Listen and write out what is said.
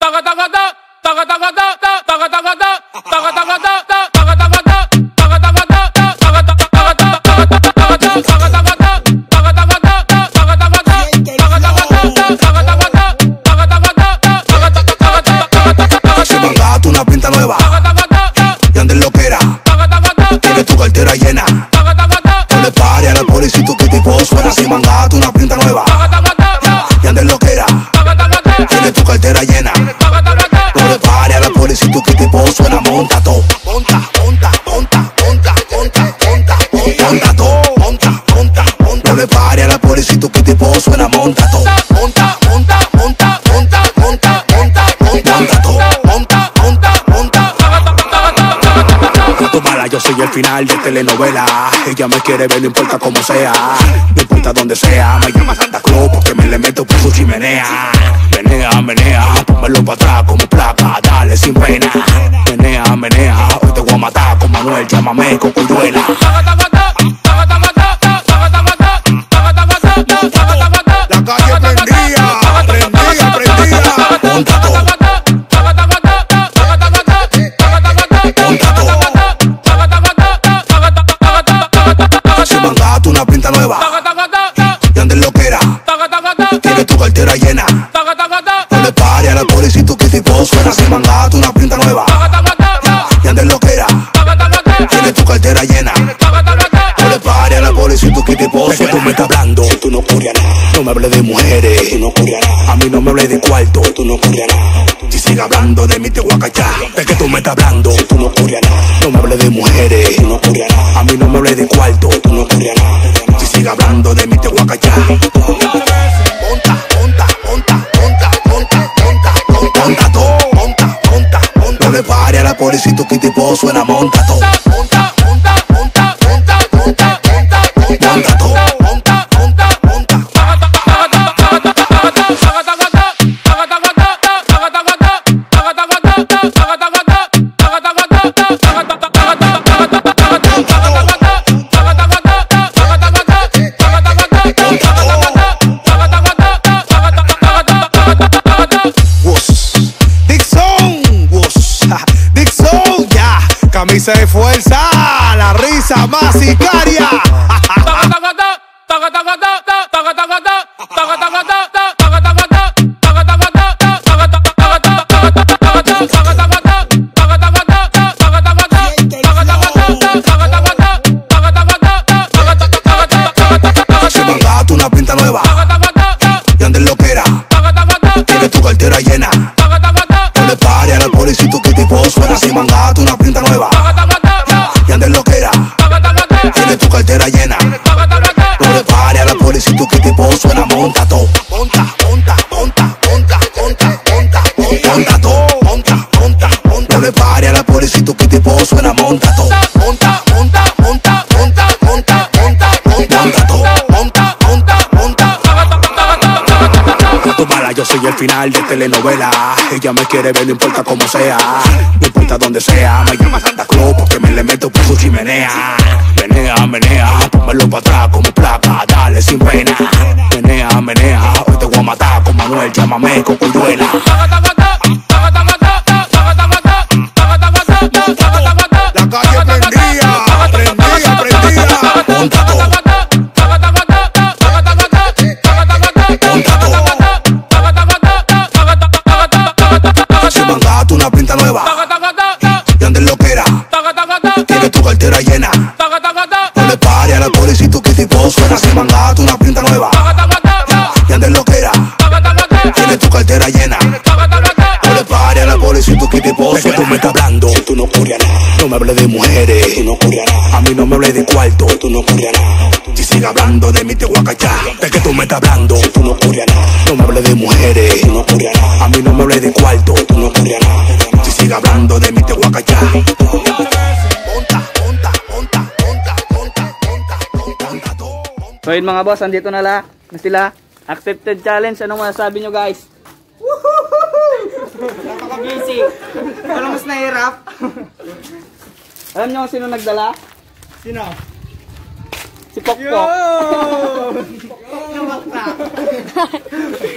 Una pinta nueva y andes lo que era. Tienes tu cartera llena. No le pare a la policía, tu tipo suena. Si mangato una pinta nueva y andes lo que era. Tienes tu cartera llena. No le pare a la policía, tu tipo suena. Monta todo, monta, monta, monta, monta, monta, monta, monta todo, monta, monta, monta. No le pare a la policía, tu tipo suena. Monta todo, monta, monta, monta, monta, monta, monta, monta todo. Yo soy el final de telenovela. Ella me quiere ver, no importa cómo sea, no importa donde sea. Me llama Santa Claus porque me le meto por su chimenea. Menea, menea, pónmelo para atrás como placa, dale sin pena. Menea, menea, hoy te voy a matar con Manuel, llámame Cocuyuela. La calle prendía, prendía, prendía. Monta todo. Una pinta nueva y andes lo que era. Tienes tu cartera llena. No le pare a la policía, tu tipo suena. Si mangato una pinta nueva y andes lo que era. Tienes tu cartera llena. No le pare a la policía, tu tipo suena. Tú me estás hablando, tú no ocurre nada. No me hables de mujeres, tú no ocurre nada. A mí no me hables de cuarto, tú no ocurre nada. Si sigue hablando de mí te voy a cachar. De que tú me estás hablando, tú no ocurre nada. No me hables de mujeres, tú no ocurre nada. A mí no me hables de cuarto, tú no ocurre nada. Si sigue hablando de mí te voy a cachar. Monta, monta, monta, monta, monta, monta, monta todo, monta, monta, monta. No le pare a la policía, tu tipo suena. Monta todo, monta, monta, monta, monta, monta, monta, monta todo, monta, monta, monta. Camisa de fuerza, la risa más sicaria. Si mangato una pinta nueva y andes lo que era. Tienes tu cartera llena. No le pare a la policía, tu tipo suena. Si mangato una pinta nueva y andes lo que era. Tienes tu cartera llena. No le pare a la policía, tu tipo suena. Monta todo, monta, monta, monta, monta, monta, monta, monta todo, monta, monta, monta. No le pare a la policía, tu tipo suena. Monta todo, monta, monta, monta, monta, monta, monta, monta todo, monta, monta, monta. Tómala, yo soy el final de telenovela. Ella me quiere ver, no importa cómo sea, no importa donde sea. Me llama Santa Claus porque me le meto por su chimenea. Menea, menea, pónmelo para atrás como placa, dale sin pena. Menea, menea, hoy te voy a matar con Manuel, llámame Cocuyuela. La calle prendía, prendía, prendía. Monta todo, monta todo. Si mangato una pinta nueva y andes lo que era. Tienes tu cartera llena. No le pare a la policía, tu tipo suena. Si mangato una pinta nueva y andes lo que era. Tienes tu cartera llena. No le pare a la policía, tu tipo suena. De que tú me estás hablando, tú no ocurre nada. No me hables de mujeres, tú no ocurre nada. A mí no me hables de cuarto, tú no ocurre nada. Si sigue hablando de mí te voy a cachar. De que tú me estás hablando, tú no ocurre nada. No me hables de mujeres, tú no ocurre nada. A mí no me hables de cuarto, tú no ocurre nada. Si sigue hablando de mí te voy a cachar. Monta, monta, monta, monta, monta, monta, monta todo. So yun mga boss, andito na sila. Accepted challenge. Anong masasabi nyo guys? Napaka-busy. Ano mas nahirap? Alam nyo kung sino nagdala? Sino? Si Pokpok. Yo!